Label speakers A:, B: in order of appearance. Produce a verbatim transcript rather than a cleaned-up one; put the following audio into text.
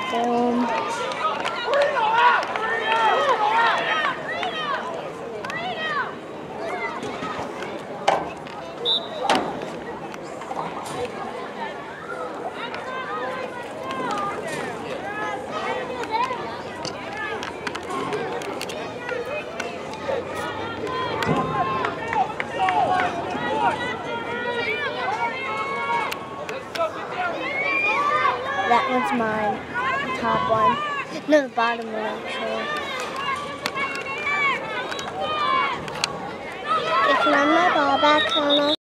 A: film. That one's mine, the top one. No, the bottom one actually. Okay, can I have my ball back, Hannah?